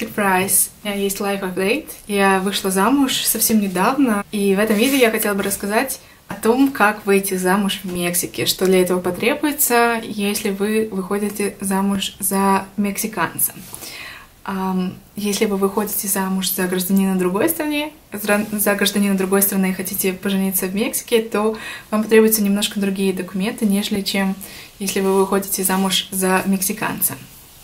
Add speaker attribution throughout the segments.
Speaker 1: Сюрприз! У меня есть лайф-апдейт. Я вышла замуж совсем недавно, и в этом видео я хотела бы рассказать о том, как выйти замуж в Мексике, что для этого потребуется, если вы выходите замуж за мексиканца. Если вы выходите замуж за гражданина другой страны, и хотите пожениться в Мексике, то вам потребуются немножко другие документы, нежели чем если вы выходите замуж за мексиканца.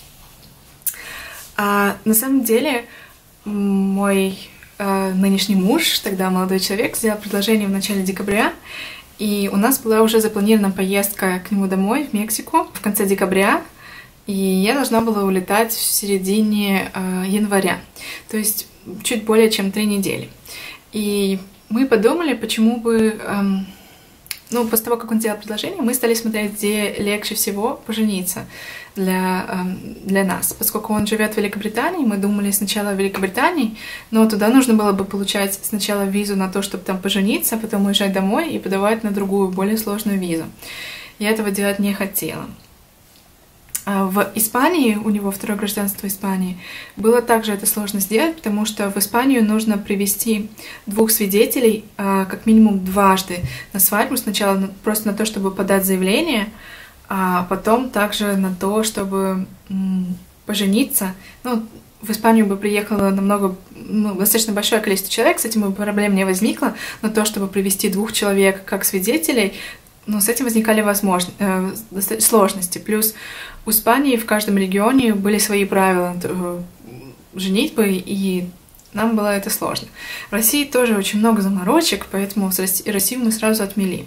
Speaker 1: На самом деле, мой нынешний муж, тогда молодой человек, сделал предложение в начале декабря, и у нас была уже запланирована поездка к нему домой, в Мексику, в конце декабря, и я должна была улетать в середине января, то есть чуть более чем 3 недели. И мы подумали, почему бы... после того, как он сделал предложение, мы стали смотреть, где легче всего пожениться для нас. Поскольку он живет в Великобритании, мы думали сначала в Великобритании, но туда нужно было бы получать сначала визу на то, чтобы там пожениться, а потом уезжать домой и подавать на другую, более сложную визу. Я этого делать не хотела. В Испании, у него второе гражданство Испании, было также это сложно сделать, потому что в Испанию нужно привести 2 свидетелей как минимум дважды на свадьбу. Сначала просто на то, чтобы подать заявление, а потом также на то, чтобы пожениться. В Испанию бы приехало достаточно большое количество человек, с этим проблем не возникло, но то, чтобы привести 2 человек как свидетелей, с этим возникали сложности. Плюс в Испании в каждом регионе были свои правила женитьбы, и нам было это сложно. В России тоже очень много заморочек, поэтому Россию мы сразу отмели.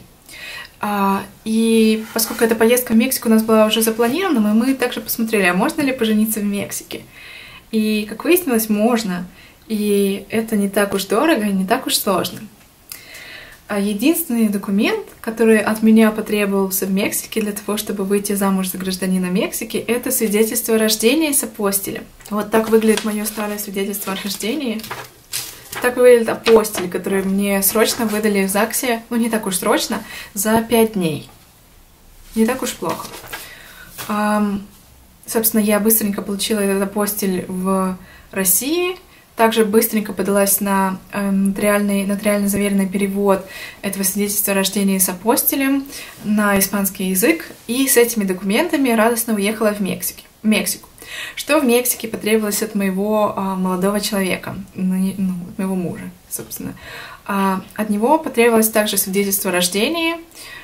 Speaker 1: И поскольку эта поездка в Мексику у нас была уже запланирована, мы также посмотрели, а можно ли пожениться в Мексике. И, как выяснилось, можно. И это не так уж дорого и не так уж сложно. Единственный документ, который от меня потребовался в Мексике для того, чтобы выйти замуж за гражданина Мексики, это свидетельство о рождении с апостилем. Вот так выглядит мое старое свидетельство о рождении. Так выглядит апостиль, который мне срочно выдали в ЗАГСе, не так уж срочно, за 5 дней. Не так уж плохо. Собственно, я быстренько получила этот апостиль в России. Также быстренько подалась на нотариально заверенный перевод этого свидетельства о рождении с апостилем на испанский язык, и с этими документами радостно уехала в Мексику. Что в Мексике потребовалось от моего молодого человека, от моего мужа, собственно. От него потребовалось также свидетельство о рождении,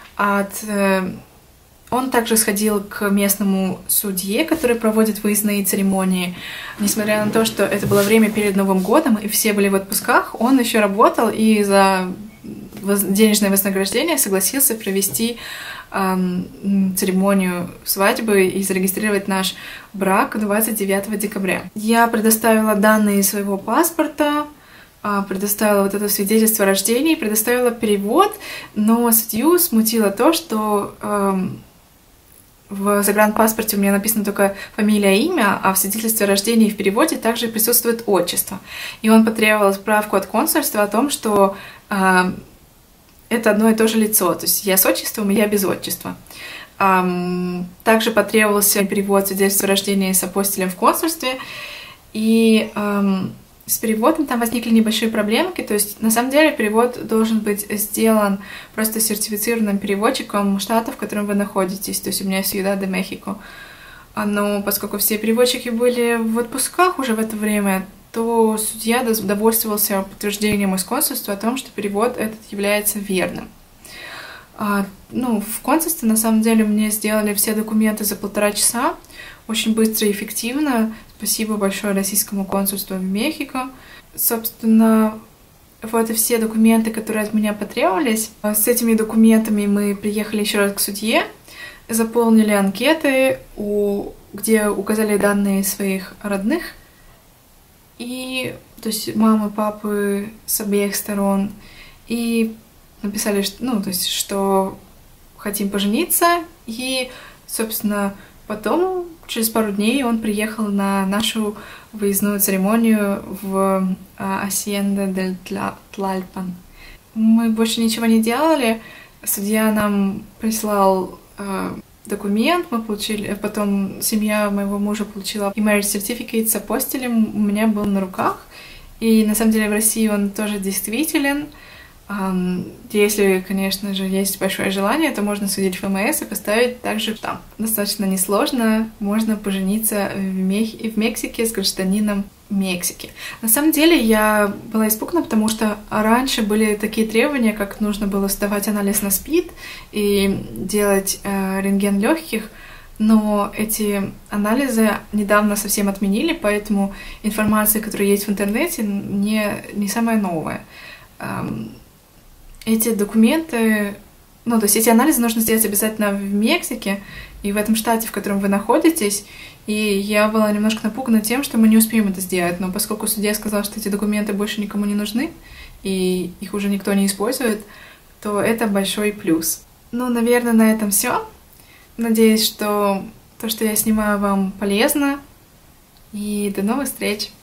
Speaker 1: он также сходил к местному судье, который проводит выездные церемонии. Несмотря на то, что это было время перед Новым годом, и все были в отпусках, он еще работал и за денежное вознаграждение согласился провести церемонию свадьбы и зарегистрировать наш брак 29 декабря. Я предоставила данные своего паспорта, предоставила вот это свидетельство о рождении, предоставила перевод, но судью смутило то, что в загранпаспорте у меня написано только фамилия и имя, а в свидетельстве о рождении и в переводе также присутствует отчество. И он потребовал справку от консульства о том, что это одно и то же лицо. То есть я с отчеством, и я без отчества. Также потребовался перевод свидетельства о рождении с апостилем в консульстве. И с переводом там возникли небольшие проблемки, то есть на самом деле перевод должен быть сделан просто сертифицированным переводчиком штата, в котором вы находитесь, то есть у меня Сьюдад де Мехико. Но поскольку все переводчики были в отпусках уже в это время, то судья довольствовался подтверждением из консульства о том, что перевод этот является верным. В консульстве на самом деле мне сделали все документы за 1,5 часа, очень быстро и эффективно. Спасибо большое российскому консульству в Мехико. Собственно, вот и все документы, которые от меня потребовались. С этими документами мы приехали еще раз к судье, заполнили анкеты, где указали данные своих родных, и, то есть мамы, папы с обеих сторон, и написали, что хотим пожениться, и, собственно, потом, через пару дней, он приехал на нашу выездную церемонию в Асьенда дель Тlalpan. Мы больше ничего не делали. Судья нам прислал документ, мы получили, потом семья моего мужа получила и marriage certificate с апостилем, у меня был на руках. И на самом деле в России он тоже действителен. Если, конечно же, есть большое желание, то можно судить в ФМС и поставить также там. Достаточно несложно, можно пожениться в Мексике с гражданином Мексики. На самом деле я была испугана, потому что раньше были такие требования, как нужно было сдавать анализ на СПИД и делать рентген легких, но эти анализы недавно совсем отменили, поэтому информация, которая есть в интернете, не самая новая. Эти документы, то есть эти анализы нужно сделать обязательно в Мексике и в этом штате, в котором вы находитесь. И я была немножко напугана тем, что мы не успеем это сделать. Но поскольку судья сказал, что эти документы больше никому не нужны, и их уже никто не использует, то это большой плюс. Наверное, на этом все. Надеюсь, что то, что я снимаю, вам полезно. И до новых встреч!